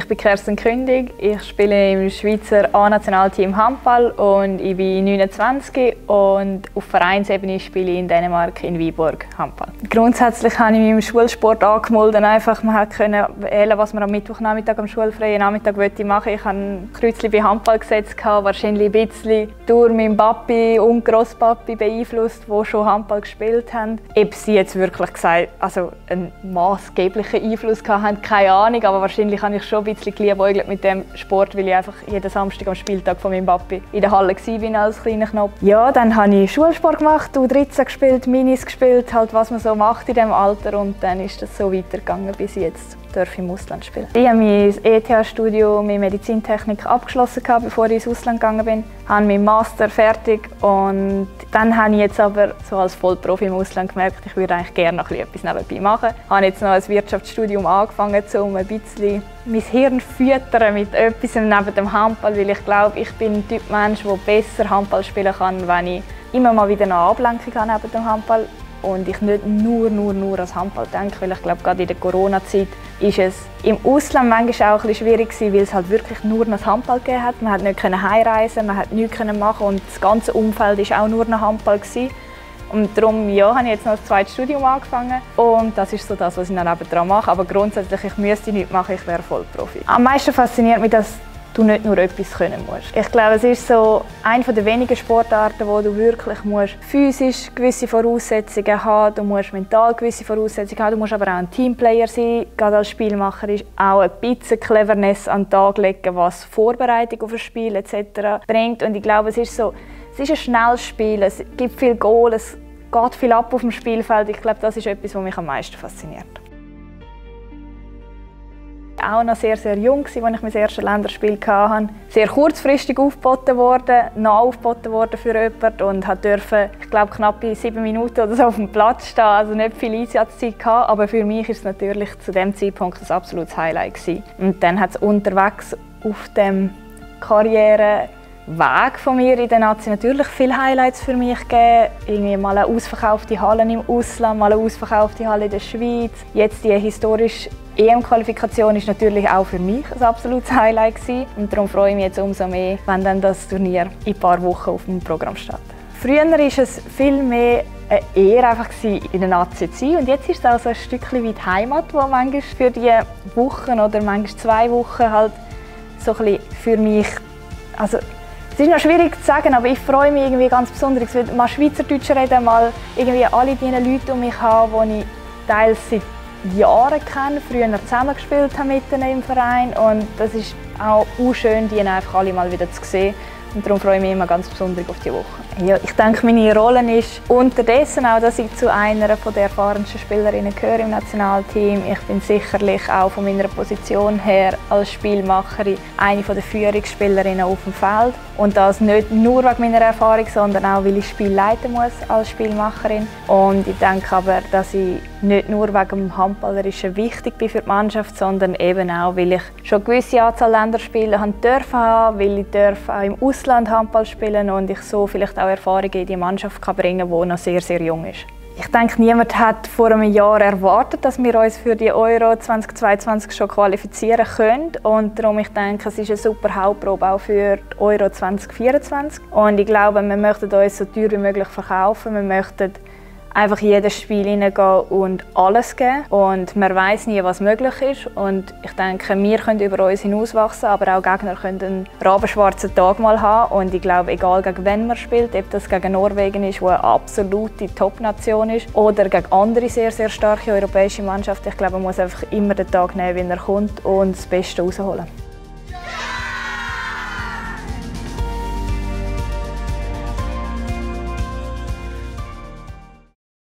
Ich bin Kerstin Kündig, ich spiele im Schweizer A-Nationalteam Handball und ich bin 29 und auf Vereinsebene spiele ich in Dänemark in Viborg Handball. Grundsätzlich habe ich mich im Schulsport angemeldet, einfach man konnte wählen, was man am Mittwochnachmittag, am schulfreien Nachmittag machen wollte. Ich hatte ein Kreuzchen bei Handball gesetzt, wahrscheinlich ein bisschen durch meinen Papi und Grosspapi beeinflusst, die schon Handball gespielt haben. Ob sie jetzt wirklich gesagt, also einen maßgeblichen Einfluss hatten, keine Ahnung, aber wahrscheinlich habe ich schon ein bisschen geliebäugelt mit dem Sport, weil ich einfach jeden Samstag am Spieltag von meinem Papi in der Halle war als kleiner Knopf. Ja, dann habe ich Schulsport gemacht, U13 gespielt, Minis gespielt, halt was man so macht in diesem Alter, und dann ist das so weitergegangen bis jetzt. Ich im Ausland spielen. Ich habe mein ETH-Studium in Medizintechnik abgeschlossen, bevor ich ins Ausland gegangen bin. Ich habe meinen Master fertig und dann habe ich jetzt aber so als Vollprofi im Ausland gemerkt, ich würde eigentlich gerne noch etwas nebenbei machen. Ich habe jetzt noch ein Wirtschaftsstudium angefangen, um ein bisschen mein Hirn füttern mit etwas neben dem Handball, weil ich glaube, ich bin ein Typ Mensch, der besser Handball spielen kann, wenn ich immer mal wieder eine Ablenkung habe neben dem Handball. Und ich nicht nur an Handball denke, weil ich glaube, gerade in der Corona-Zeit ist es im Ausland manchmal auch ein bisschen schwierig gewesen, weil es halt wirklich nur noch Handball gegeben hat. Man konnte nicht heimreisen, man konnte nichts machen und das ganze Umfeld war auch nur noch Handball gewesen. Und darum ja, habe ich jetzt noch ein zweites Studium angefangen und das ist so das, was ich dann nebenan mache. Aber grundsätzlich, ich müsste nichts machen, ich wäre Vollprofi. Am meisten fasziniert mich, dass du nicht nur etwas können musst. Ich glaube, es ist so eine der wenigen Sportarten, wo du wirklich physisch gewisse Voraussetzungen haben, du musst mental gewisse Voraussetzungen haben, du musst aber auch ein Teamplayer sein. Gerade als Spielmacher ist auch ein bisschen Cleverness an den Tag legen, was Vorbereitung auf ein Spiel etc. bringt. Und ich glaube, es ist ein schnelles Spiel, es gibt viel Goal, es geht viel ab auf dem Spielfeld. Ich glaube, das ist etwas, was mich am meisten fasziniert. Auch noch sehr jung, als ich mein erstes Länderspiel hatte. Sehr kurzfristig aufgeboten worden, noch aufgeboten worden für jemanden und durfte, ich glaube, knapp 7 Minuten oder so auf dem Platz stehen. Also nicht viel Einsatzzeit gehabt, aber für mich war es natürlich zu dem Zeitpunkt ein absolutes Highlight gewesen. Und dann hat es unterwegs auf dem Karriereweg von mir in der Nazi natürlich viele Highlights für mich gegeben. Irgendwie mal eine ausverkaufte Halle im Ausland, mal eine ausverkaufte Halle in der Schweiz. Jetzt die historische EM-Qualifikation ist natürlich auch für mich ein absolutes Highlight gewesen. Und darum freue ich mich jetzt umso mehr, wenn dann das Turnier in ein paar Wochen auf dem Programm steht. Früher war es viel mehr eine Ehre, einfach in der Nazi zu sein. Und jetzt ist es auch so ein Stückchen wie die Heimat, wo manchmal für die Wochen oder manchmal 2 Wochen halt so ein bisschen für mich, also es ist noch schwierig zu sagen, aber ich freue mich irgendwie ganz besonders, mal Schweizerdeutsch reden, mal irgendwie alle diese Leute um mich haben, die ich teils seit Jahren kenne, früher zusammengespielt haben mit ihnen im Verein, und das ist auch schön, die einfach alle mal wieder zu sehen. Und darum freue ich mich immer ganz besonders auf die Woche. Ja, ich denke, meine Rolle ist unterdessen auch, dass ich zu einer der erfahrensten Spielerinnen gehöre im Nationalteam. Ich bin sicherlich auch von meiner Position her als Spielmacherin eine der Führungsspielerinnen auf dem Feld. Und das nicht nur wegen meiner Erfahrung, sondern auch, weil ich das Spiel leiten muss als Spielmacherin. Und ich denke aber, dass ich nicht nur wegen dem Handballerischen wichtig bin für die Mannschaft, sondern eben auch, weil ich schon eine gewisse Anzahl Länderspiele haben dürfen, weil ich auch im Ausland Handball spielen und ich so vielleicht auch Erfahrungen in die Mannschaft bringen kann, die noch sehr jung ist. Ich denke, niemand hat vor einem Jahr erwartet, dass wir uns für die Euro 2022 schon qualifizieren können. Und darum, ich denke, es ist eine super Hauptprobe auch für die Euro 2024. Und ich glaube, wir möchten uns so teuer wie möglich verkaufen. Wir möchten einfach in jedes Spiel hineingehen und alles geben. Und man weiß nie, was möglich ist. Und ich denke, wir können über uns hinauswachsen, aber auch Gegner können einen rabenschwarzen Tag mal haben. Und ich glaube, egal gegen wen man spielt, ob das gegen Norwegen ist, wo eine absolute Top-Nation ist, oder gegen andere sehr starke europäische Mannschaften, ich glaube, man muss einfach immer den Tag nehmen, wie er kommt, und das Beste rausholen.